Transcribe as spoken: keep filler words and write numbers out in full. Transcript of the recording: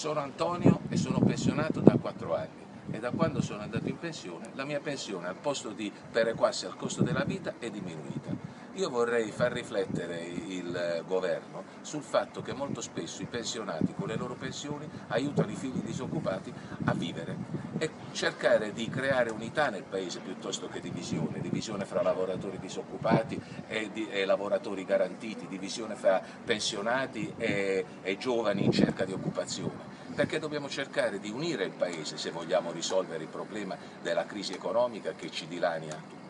Sono Antonio e sono pensionato da quattro anni e da quando sono andato in pensione la mia pensione, al posto di perequarsi al costo della vita, è diminuita. Io vorrei far riflettere il governo sul fatto che molto spesso i pensionati con le loro pensioni aiutano i figli disoccupati a vivere e cercare di creare unità nel paese piuttosto che divisione, divisione fra lavoratori disoccupati e, di, e lavoratori garantiti, divisione fra pensionati e, e giovani in cerca di occupazione, perché dobbiamo cercare di unire il paese se vogliamo risolvere il problema della crisi economica che ci dilania tutti.